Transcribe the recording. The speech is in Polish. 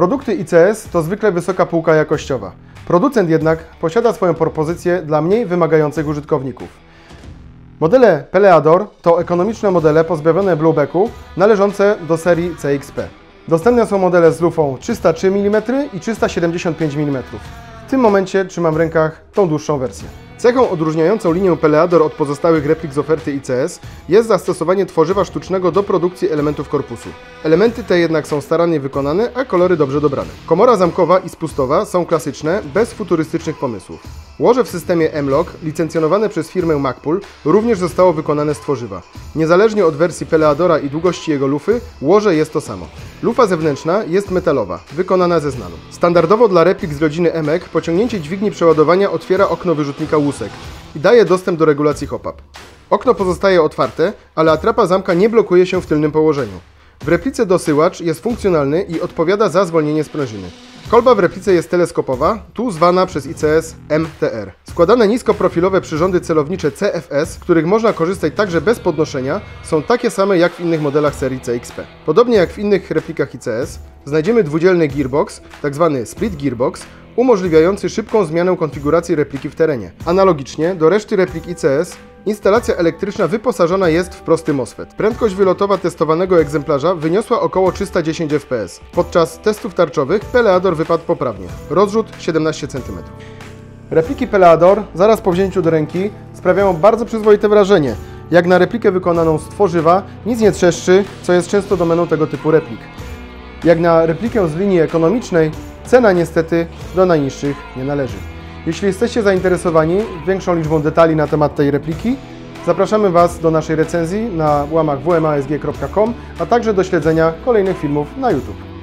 Produkty ICS to zwykle wysoka półka jakościowa. Producent jednak posiada swoją propozycję dla mniej wymagających użytkowników. Modele Peleador to ekonomiczne modele pozbawione bluebacku należące do serii CXP. Dostępne są modele z lufą 303 mm i 375 mm. W tym momencie trzymam w rękach tą dłuższą wersję. Cechą odróżniającą linię Peleador od pozostałych replik z oferty ICS jest zastosowanie tworzywa sztucznego do produkcji elementów korpusu. Elementy te jednak są starannie wykonane, a kolory dobrze dobrane. Komora zamkowa i spustowa są klasyczne, bez futurystycznych pomysłów. Łoże w systemie M-LOK, licencjonowane przez firmę Magpul, również zostało wykonane z tworzywa. Niezależnie od wersji Peleadora i długości jego lufy, łoże jest to samo. Lufa zewnętrzna jest metalowa, wykonana ze znalu. Standardowo dla replik z rodziny EMEK pociągnięcie dźwigni przeładowania otwiera okno wyrzutnika łusek i daje dostęp do regulacji hop-up. Okno pozostaje otwarte, ale atrapa zamka nie blokuje się w tylnym położeniu. W replice dosyłacz jest funkcjonalny i odpowiada za zwolnienie sprężyny. Kolba w replice jest teleskopowa, tu zwana przez ICS MTR. Składane niskoprofilowe przyrządy celownicze CFS, z których można korzystać także bez podnoszenia, są takie same jak w innych modelach serii CXP. Podobnie jak w innych replikach ICS, znajdziemy dwudzielny gearbox, tzw. split gearbox, umożliwiający szybką zmianę konfiguracji repliki w terenie. Analogicznie do reszty replik ICS, instalacja elektryczna wyposażona jest w prosty MOSFET. Prędkość wylotowa testowanego egzemplarza wyniosła około 310 fps. Podczas testów tarczowych Peleador wypadł poprawnie. Rozrzut 17 cm. Repliki Peleador zaraz po wzięciu do ręki sprawiają bardzo przyzwoite wrażenie. Jak na replikę wykonaną z tworzywa, nic nie trzeszczy, co jest często domeną tego typu replik. Jak na replikę z linii ekonomicznej, cena niestety do najniższych nie należy. Jeśli jesteście zainteresowani większą liczbą detali na temat tej repliki, zapraszamy Was do naszej recenzji na łamach wmasg.com, a także do śledzenia kolejnych filmów na YouTube.